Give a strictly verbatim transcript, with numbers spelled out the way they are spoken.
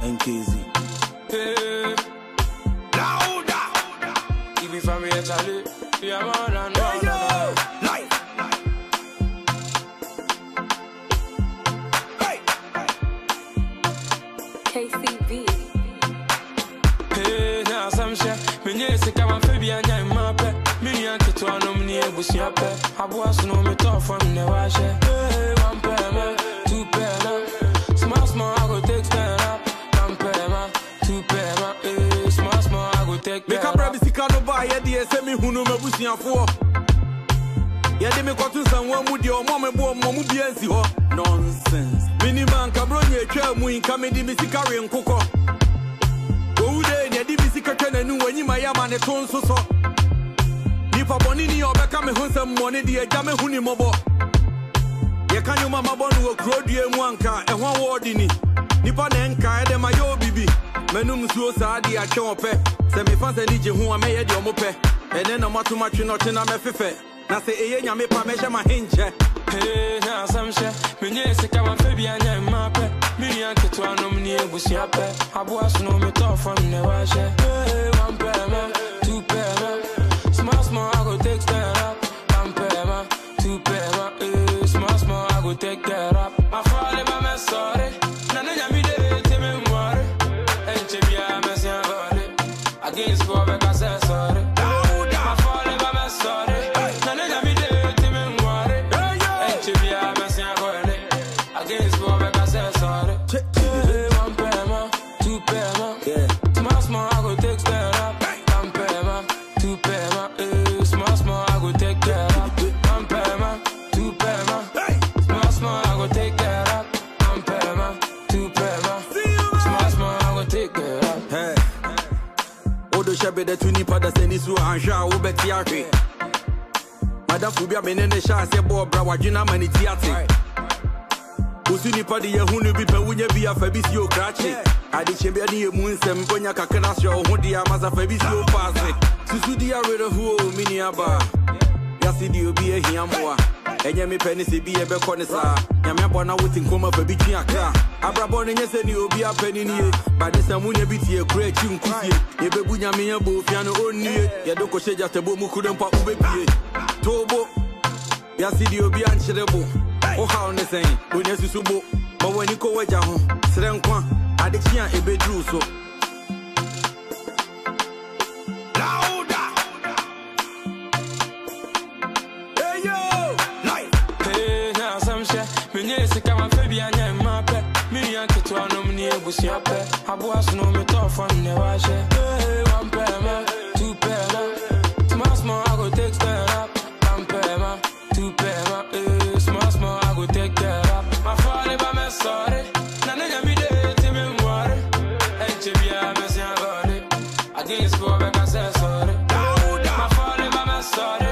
N K Z. Hey, louder. Keep it from here, Charlie. Yeah, man, and hey, yo, life. Hey, K C B. hey, now some shit. Me nye se kama febi anya imape. Me yanke to anomni ebusi ape. Abuasu no me talk from the wash. Hey, one pair man, two pair man. Small small I go take stand up. One pair man, two pair man. Hey, small small I go take. Me kabra bisika no ba ye de ese me hunu me busiafo. Ye de me kwatu sanwa mu de omo me bo omo mu bi ansi ho. Nonsense. Miniman kabro nye atwa mu inka me di bisika re nkokọ. Owude ne di bisika twa nanu wanyima ya ma ne to nso so. Nipa boni ni obeka me ho nsam mo ne de agya me huni mobo. Ye kanyo mama bonu okro due mu anka e ho award ni. Nipa na enka e de ma yo bibi. Menum suo sa de atwe ope. Se me fa se ni je ho ma ye de omo pe. Ene na matuma twe no tena me fefe. Na se eye nyame pa me hye ma henche. Hey, now some shit. Me nye se kama febi anya imape. Me yanke to anomni ebusi ape. Abuasu no me talk from the wash. Hey, one pair man, two pair man. Small small I go take stand up. One pair man, two pair man. Hey, small small I go take care up. My father by me sorry. Nana nyami de te me mware. Enche biya me si angore. Against go back I say sorry. My father by me sorry. Nana nyami de te me mware. Enche biya me si angore. Against go back I say sorry. Hey, one pair man, two pair man. Small small I go take stand up. One pair man, two pair man. Hey, small small I go take care up. One pair man, two pair man. Small small I go take care up. One pair man, two pair man. Small small I go take care up. Hey. Odo shebe de tuni pada seni su anja wo beti ahwe. Madam Fubia menene sha se bo bra wadwina mani tiate. Usu ni pada ye hunu bi pe wunya bi afa bi si okrachi. Adi chembe ni emu nsem bonya kakana so ho dia masa fa bi si o passe. Susu dia rede hu o mini aba. Yasi di obi ehiamwa. Enye me peni se bi e be kɔ ne saa. Nyame abona wuti nkoma fa bi twi aka. Abrabo ne nyese ni obi apani nie. Ba de samunya bi tie kura chi nkusie. Ye bebu nyame ya bo fia no onnie. Ye do ko sheja tebo mu kude mpa ubepie. Tobo. Yasi di obi anchirebo. O ha on ne sen. Onya susubo. Ba wani ko waja ho. Sere nkwa. Ade chia e bedru so. Me nye se kama febi anya imape. Me yanke to anomni ebusi ape. Abuasu no me talk from the wash. Hey, one pair man, two pair man. Small small I go take stand up. One pair man, two pair man. Hey, small small I go take care up. My father by me sorry. Nana nyami de te me mware. Enche biya me si angore. Against go back I say sorry. My father by me sorry.